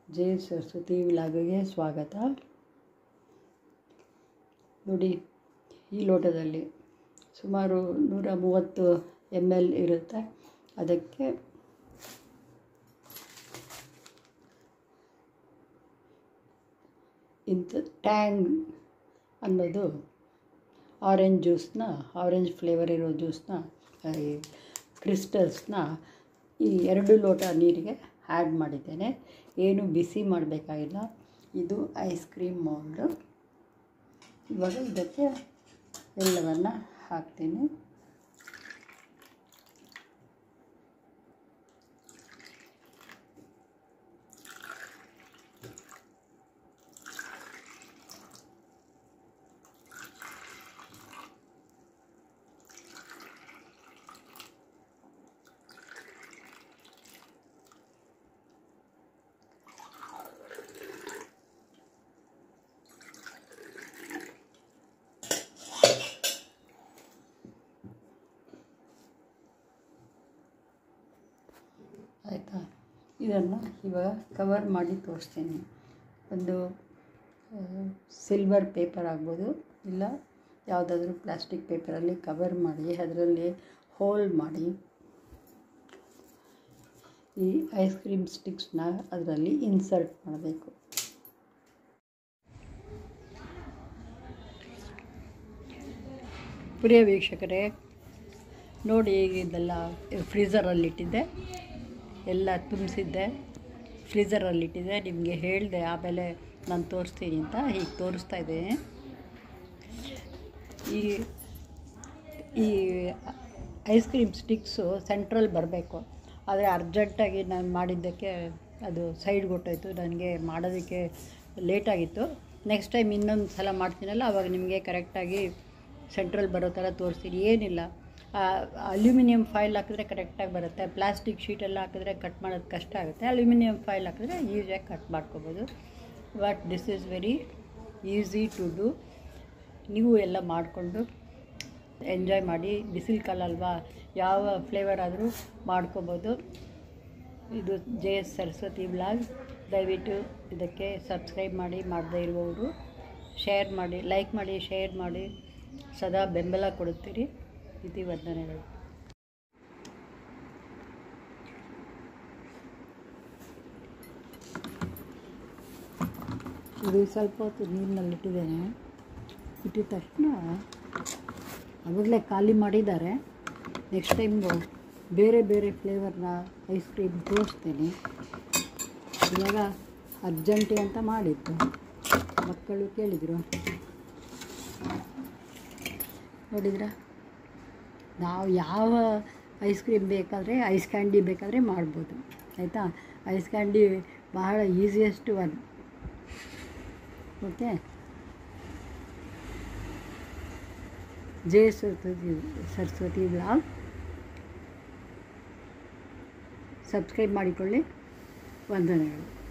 ಜೈ ಸರಸ್ವತಿ ವ್ಲಾಗ್ಗೆ ಸ್ವಾಗತ. ನೋಡಿ, ಈ ಲೋಟದಲ್ಲಿ ಸುಮಾರು 130 ml ಇರುತ್ತೆ. ಅದಕ್ಕೆ ಇಂಥ ಟ್ಯಾಂಗ್ ಅನ್ನೋದು ಆರೆಂಜ್ ಫ್ಲೇವರ್ ಇರೋ ಜ್ಯೂಸನ್ನ ಕ್ರಿಸ್ಟಲ್ಸ್ನ ಈ 2 ಲೋಟ ನೀರಿಗೆ ಆ್ಯಡ್ ಮಾಡಿದ್ದೇನೆ. ಏನು ಬಿಸಿ ಮಾಡಬೇಕಾಗಿಲ್ಲ. ಇದು ಐಸ್ ಕ್ರೀಮ್ ಮೌಲ್ಡು. ಇವಾಗ ಇದಕ್ಕೆ ಎಲ್ಲವನ್ನು ಹಾಕ್ತೀನಿ. ಆಯಿತಾ? ಇದನ್ನು ಇವಾಗ ಕವರ್ ಮಾಡಿ ತೋರಿಸ್ತೀನಿ. ಒಂದು ಸಿಲ್ವರ್ ಪೇಪರ್ ಆಗ್ಬೋದು, ಇಲ್ಲ ಯಾವುದಾದ್ರೂ ಪ್ಲಾಸ್ಟಿಕ್ ಪೇಪರಲ್ಲಿ ಕವರ್ ಮಾಡಿ ಅದರಲ್ಲಿ ಹೋಲ್ ಮಾಡಿ ಈ ಐಸ್ ಕ್ರೀಮ್ ಸ್ಟಿಕ್ಸ್ನ ಅದರಲ್ಲಿ ಇನ್ಸರ್ಟ್ ಮಾಡಬೇಕು. ಪ್ರಿಯ ವೀಕ್ಷಕರೇ, ನೋಡಿ, ಇದೆಲ್ಲ ಫ್ರೀಝರಲ್ಲಿಟ್ಟಿದ್ದೆ, ಎಲ್ಲ ತುಂಬಿಸಿದ್ದೆ, ಫ್ರೀಝರಲ್ಲಿಟ್ಟಿದ್ದೆ. ನಿಮಗೆ ಹೇಳಿದೆ ಆಮೇಲೆ ನಾನು ತೋರಿಸ್ತೀನಿ ಅಂತ, ಹೀಗೆ ತೋರಿಸ್ತಾ ಇದ್ದೀನಿ. ಈ ಐಸ್ ಕ್ರೀಮ್ ಸ್ಟಿಕ್ಸು ಸೆಂಟ್ರಲ್ಲಿ ಬರಬೇಕು. ಆದರೆ ಅರ್ಜೆಂಟಾಗಿ ನಾನು ಮಾಡಿದ್ದಕ್ಕೆ ಅದು ಸೈಡ್ಗೆ ಹೊಟ್ಟೋಯ್ತು. ನನಗೆ ಮಾಡೋದಕ್ಕೆ ಲೇಟಾಗಿತ್ತು. ನೆಕ್ಸ್ಟ್ ಟೈಮ್ ಇನ್ನೊಂದು ಸಲ ಮಾಡ್ತೀನಲ್ಲ, ಆವಾಗ ನಿಮಗೆ ಕರೆಕ್ಟಾಗಿ ಸೆಂಟ್ರಲ್ಲಿ ಬರೋ ಥರ ತೋರಿಸ್ತೀನಿ. ಏನಿಲ್ಲ, ಅಲ್ಯೂಮಿನಿಯಂ ಫಾಯಿಲ್ ಹಾಕಿದ್ರೆ ಕರೆಕ್ಟಾಗಿ ಬರುತ್ತೆ. ಪ್ಲಾಸ್ಟಿಕ್ ಶೀಟೆಲ್ಲ ಹಾಕಿದ್ರೆ ಕಟ್ ಮಾಡೋದು ಕಷ್ಟ ಆಗುತ್ತೆ. ಅಲ್ಯೂಮಿನಿಯಂ ಫಾಯಿಲ್ ಹಾಕಿದ್ರೆ ಈಸಿಯಾಗಿ ಕಟ್ ಮಾಡ್ಕೋಬೋದು. But this is very easy to do. ನೀವು ಎಲ್ಲ ಮಾಡಿಕೊಂಡು ಎಂಜಾಯ್ ಮಾಡಿ. ಬಿಸಿಲು ಕಾಲ ಅಲ್ವಾ, ಯಾವ ಫ್ಲೇವರ್ ಆದರೂ ಮಾಡ್ಕೋಬೋದು. ಇದು ಸರಸ್ವತಿ ವ್ಲಾಗ್. ದಯವಿಟ್ಟು ಇದಕ್ಕೆ ಸಬ್ಸ್ಕ್ರೈಬ್ ಮಾಡಿ, ಮಾಡದೇ ಇರುವವರು ಶೇರ್ ಮಾಡಿ, ಲೈಕ್ ಮಾಡಿ, ಶೇರ್ ಮಾಡಿ. ಸದಾ ಬೆಂಬಲ ಕೊಡುತ್ತೀರಿ. ಇತಿ ವಂದನೆಗಳು. ಇದು ಸ್ವಲ್ಪ ಹೊತ್ತು ನೀರಿನಲ್ಲಿಟ್ಟಿದ್ದೇನೆ. ಇಟ್ಟಿದ ತಕ್ಷಣ ಆವಾಗಲೇ ಖಾಲಿ ಮಾಡಿದ್ದಾರೆ. ನೆಕ್ಸ್ಟ್ ಟೈಮು ಬೇರೆ ಬೇರೆ ಫ್ಲೇವರ್ನ ಐಸ್ ಕ್ರೀಮ್ ತೋರಿಸ್ತೀನಿ. ಇವಾಗ ಅರ್ಜೆಂಟಿ ಅಂತ ಮಾಡಿದ್ದು, ಮಕ್ಕಳು ಕೇಳಿದರು. ನೋಡಿದ್ರಾ, ನಾವು ಯಾವ ಐಸ್ ಕ್ರೀಮ್ ಬೇಕಾದರೆ, ಐಸ್ ಕ್ಯಾಂಡಿ ಬೇಕಾದರೆ ಮಾಡ್ಬೋದು. ಆಯಿತಾ? ಐಸ್ ಕ್ಯಾಂಡಿ ಬಹಳ ಈಸಿಯೆಸ್ಟ್ ಒನ್. ಓಕೆ, ಜೈ ಸರಸ್ವತಿ ವ್ಲಾಗ್. ಸಬ್ಸ್ಕ್ರೈಬ್ ಮಾಡಿಕೊಳ್ಳಿ. ವಂದನೆಗಳು.